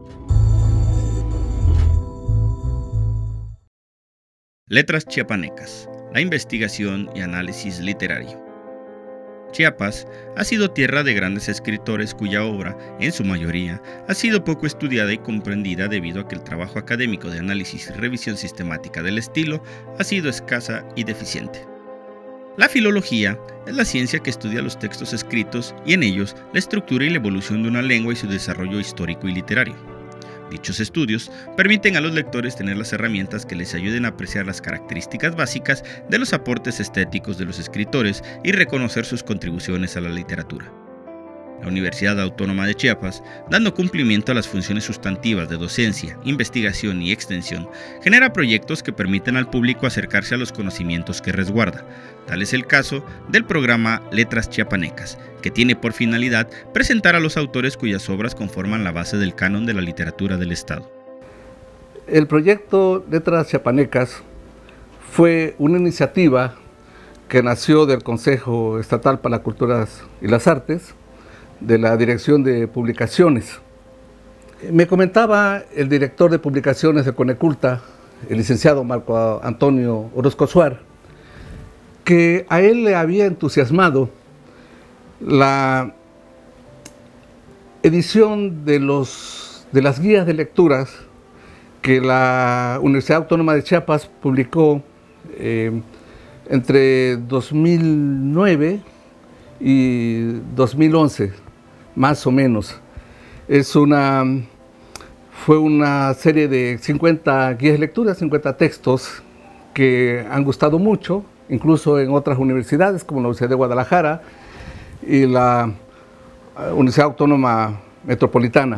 Letras chiapanecas, la investigación y análisis literario. Chiapas ha sido tierra de grandes escritores cuya obra, en su mayoría, ha sido poco estudiada y comprendida debido a que el trabajo académico de análisis y revisión sistemática del estilo ha sido escasa y deficiente. La filología es la ciencia que estudia los textos escritos y en ellos la estructura y la evolución de una lengua y su desarrollo histórico y literario. Dichos estudios permiten a los lectores tener las herramientas que les ayuden a apreciar las características básicas de los aportes estéticos de los escritores y reconocer sus contribuciones a la literatura. La Universidad Autónoma de Chiapas, dando cumplimiento a las funciones sustantivas de docencia, investigación y extensión, genera proyectos que permiten al público acercarse a los conocimientos que resguarda. Tal es el caso del programa Letras Chiapanecas, que tiene por finalidad presentar a los autores cuyas obras conforman la base del canon de la literatura del Estado. El proyecto Letras Chiapanecas fue una iniciativa que nació del Consejo Estatal para las Culturas y las Artes, de la Dirección de Publicaciones. Me comentaba el director de publicaciones de Coneculta, el licenciado Marco Antonio Orozco Suar, que a él le había entusiasmado la edición de las guías de lecturas que la Universidad Autónoma de Chiapas publicó entre 2009 y 2011, más o menos. Fue una serie de 50 guías de lectura, 50 textos que han gustado mucho, incluso en otras universidades como la Universidad de Guadalajara y la Universidad Autónoma Metropolitana.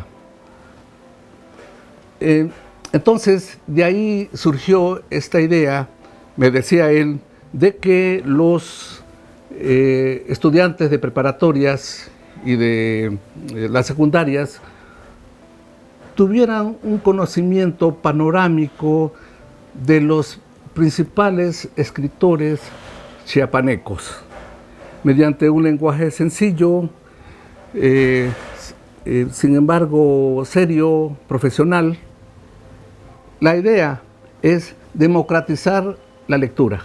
Entonces, de ahí surgió esta idea, me decía él, de que los estudiantes de preparatorias y de las secundarias tuvieran un conocimiento panorámico de los principales escritores chiapanecos, mediante un lenguaje sencillo, sin embargo serio, profesional. La idea es democratizar la lectura.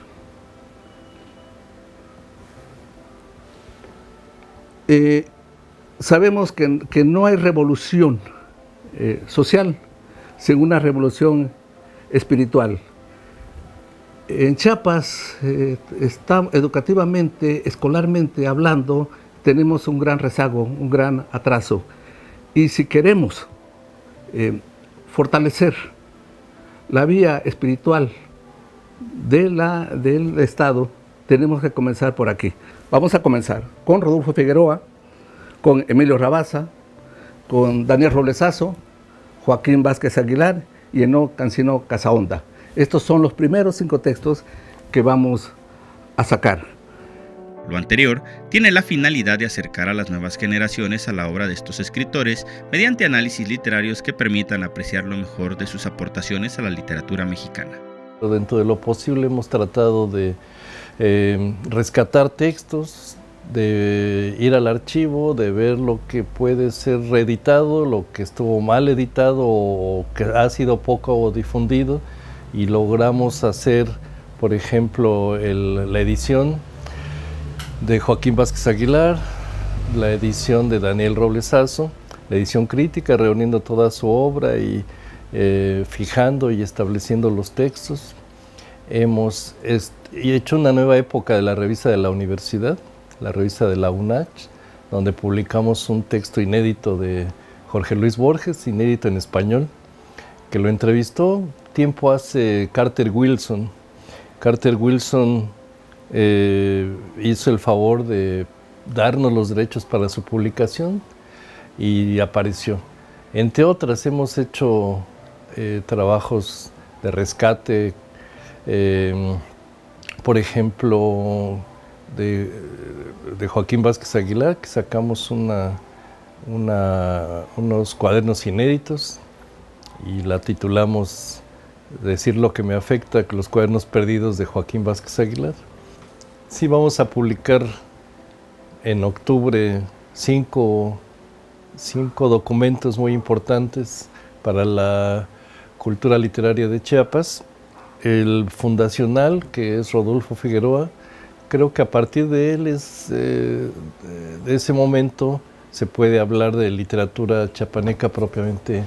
Sabemos que no hay revolución social sin una revolución espiritual. En Chiapas, educativamente, escolarmente hablando, tenemos un gran rezago, un gran atraso. Y si queremos fortalecer la vía espiritual del Estado, tenemos que comenzar por aquí. Vamos a comenzar con Rodolfo Figueroa, con Emilio Rabasa, con Daniel Roblesazo, Joaquín Vázquez Aguilar y Enoc Cancino Casaonda. Estos son los primeros 5 textos que vamos a sacar. Lo anterior tiene la finalidad de acercar a las nuevas generaciones a la obra de estos escritores mediante análisis literarios que permitan apreciar lo mejor de sus aportaciones a la literatura mexicana. Dentro de lo posible hemos tratado de rescatar textos, de ir al archivo, de ver lo que puede ser reeditado, lo que estuvo mal editado o que ha sido poco difundido, y logramos hacer, por ejemplo, la edición de Joaquín Vázquez Aguilar, la edición de Daniel Roblesazo, la edición crítica, reuniendo toda su obra y fijando y estableciendo los textos. Hemos hecho una nueva época de la revista de la universidad, la revista de la UNACH, donde publicamos un texto inédito de Jorge Luis Borges, inédito en español, que lo entrevistó tiempo hace Carter Wilson. Carter Wilson hizo el favor de darnos los derechos para su publicación y apareció. Entre otras, hemos hecho trabajos de rescate, por ejemplo, de Joaquín Vázquez Aguilar, que sacamos unos cuadernos inéditos y la titulamos Decir lo que me afecta, los cuadernos perdidos de Joaquín Vázquez Aguilar. Sí, vamos a publicar en octubre 5 documentos muy importantes para la cultura literaria de Chiapas. El fundacional, que es Rodolfo Figueroa, creo que a partir de él, de ese momento, se puede hablar de literatura chiapaneca propiamente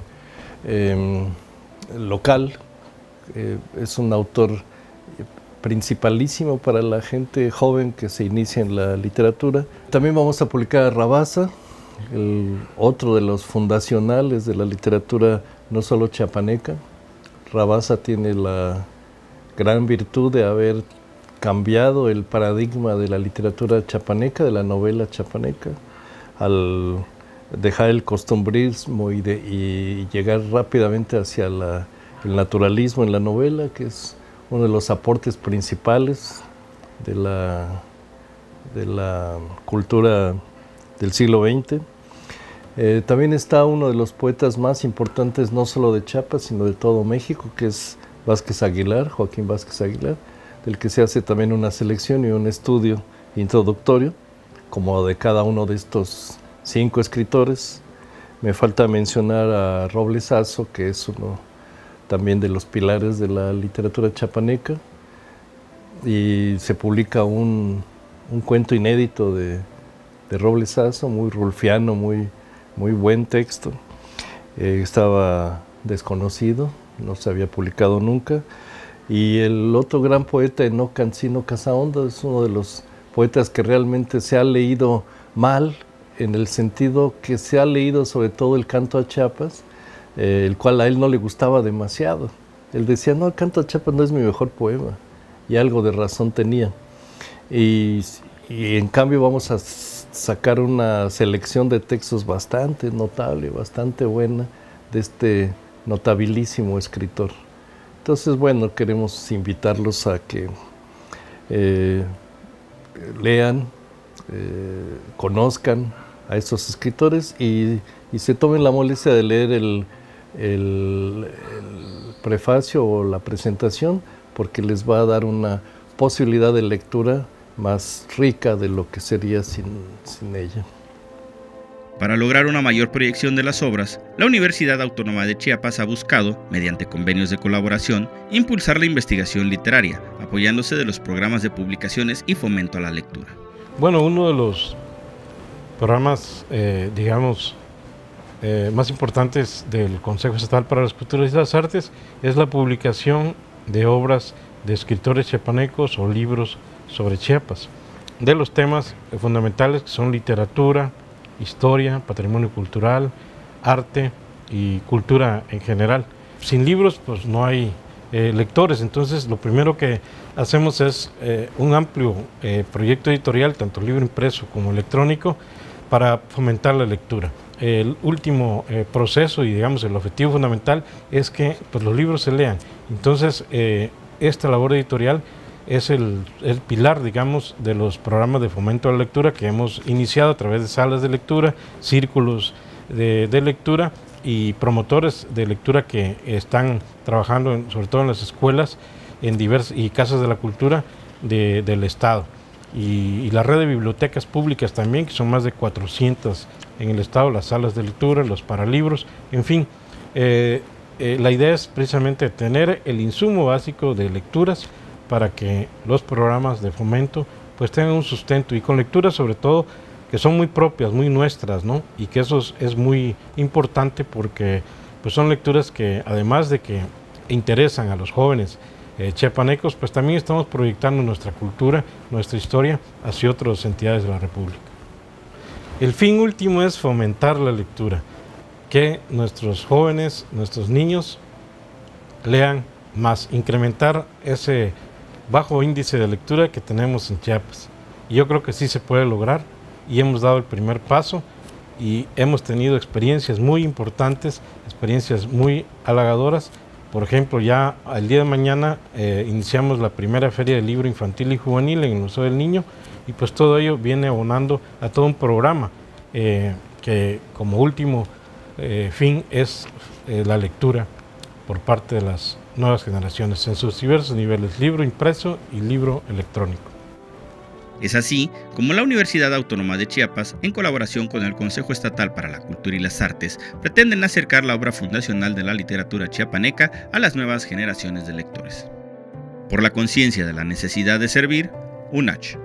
local. Es un autor principalísimo para la gente joven que se inicia en la literatura. También vamos a publicar a Rabasa, otro de los fundacionales de la literatura no solo chiapaneca. Rabasa tiene la gran virtud de haber cambiado el paradigma de la literatura chiapaneca, de la novela chiapaneca, al dejar el costumbrismo y llegar rápidamente hacia el naturalismo en la novela, que es uno de los aportes principales de la cultura del siglo XX. También está uno de los poetas más importantes, no solo de Chiapas, sino de todo México, que es Vázquez Aguilar, Joaquín Vázquez Aguilar, del que se hace también una selección y un estudio introductorio, como de cada uno de estos 5 escritores. Me falta mencionar a Robles Azo, que es uno también de los pilares de la literatura chiapaneca, y se publica un cuento inédito de Robles Azo, muy rulfiano, muy buen texto. Estaba desconocido, no se había publicado nunca. Y el otro gran poeta, Enoc Cancino Casaonda, es uno de los poetas que realmente se ha leído mal, en el sentido que se ha leído sobre todo el canto a Chiapas, el cual a él no le gustaba demasiado. Él decía, no, el canto a Chiapas no es mi mejor poema, y algo de razón tenía. Y en cambio vamos a sacar una selección de textos bastante notable, bastante buena, de este notabilísimo escritor. Entonces, bueno, queremos invitarlos a que lean, conozcan a estos escritores y se tomen la molestia de leer el prefacio o la presentación, porque les va a dar una posibilidad de lectura más rica de lo que sería sin ella. Para lograr una mayor proyección de las obras, la Universidad Autónoma de Chiapas ha buscado, mediante convenios de colaboración, impulsar la investigación literaria, apoyándose de los programas de publicaciones y fomento a la lectura. Bueno, uno de los programas, más importantes del Consejo Estatal para las Culturas y las Artes es la publicación de obras de escritores chiapanecos o libros sobre Chiapas, de los temas fundamentales que son literatura, historia, patrimonio cultural, arte y cultura en general. Sin libros pues no hay lectores, entonces lo primero que hacemos es un amplio proyecto editorial, tanto libro impreso como electrónico, para fomentar la lectura. El último proceso y digamos el objetivo fundamental es que pues, los libros se lean. Entonces esta labor editorial es el pilar, digamos, de los programas de fomento a la lectura que hemos iniciado a través de salas de lectura, círculos de lectura y promotores de lectura que están trabajando sobre todo en las escuelas y casas de la cultura del Estado. Y la red de bibliotecas públicas también, que son más de 400 en el Estado, las salas de lectura, los paralibros, en fin. La idea es precisamente tener el insumo básico de lecturas para que los programas de fomento pues tengan un sustento y con lecturas sobre todo que son muy propias, muy nuestras, ¿no? Y que eso es muy importante porque pues son lecturas que además de que interesan a los jóvenes chiapanecos, pues también estamos proyectando nuestra cultura, nuestra historia hacia otras entidades de la República. El fin último es fomentar la lectura, que nuestros jóvenes, nuestros niños lean más, incrementar ese bajo índice de lectura que tenemos en Chiapas. Y yo creo que sí se puede lograr y hemos dado el primer paso y hemos tenido experiencias muy importantes, experiencias muy halagadoras. Por ejemplo, ya el día de mañana iniciamos la primera feria del libro infantil y juvenil en el Museo del Niño y pues todo ello viene abonando a todo un programa que como último fin es la lectura por parte de las nuevas generaciones en sus diversos niveles, libro impreso y libro electrónico. Es así como la Universidad Autónoma de Chiapas, en colaboración con el Consejo Estatal para la Cultura y las Artes, pretenden acercar la obra fundacional de la literatura chiapaneca a las nuevas generaciones de lectores. Por la conciencia de la necesidad de servir, UNACH.